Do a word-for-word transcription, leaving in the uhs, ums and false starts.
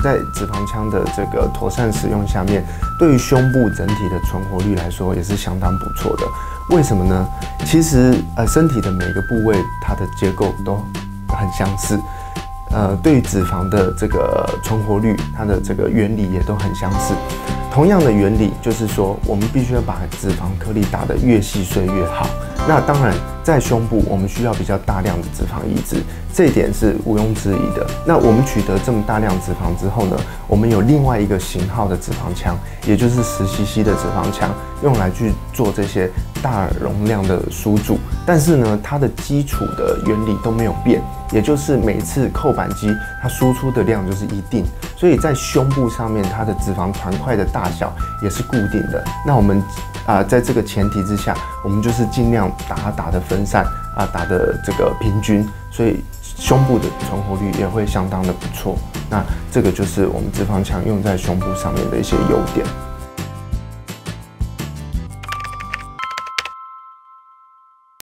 在脂肪枪的这个妥善使用下面，对于胸部整体的存活率来说也是相当不错的。为什么呢？其实呃，身体的每个部位它的结构都很相似。呃，对于脂肪的这个存活率，它的这个原理也都很相似。同样的原理就是说，我们必须要把脂肪颗粒打得越细碎越好。那当然，在胸部我们需要比较大量的脂肪移植，这一点是毋庸置疑的。那我们取得这么大量脂肪之后呢，我们有另外一个型号的脂肪枪，也就是十 C C 的脂肪枪，用来去做这些大容量的输注。但是呢，它的基础的原理都没有变，也就是每次扣扳机它输出的量就是一定，所以在胸部上面它的脂肪团块的大小也是固定的。那我们啊、呃，在这个前提之下，我们就是尽量打它打得分散啊，打得这个平均，所以胸部的存活率也会相当的不错。那这个就是我们脂肪枪用在胸部上面的一些优点。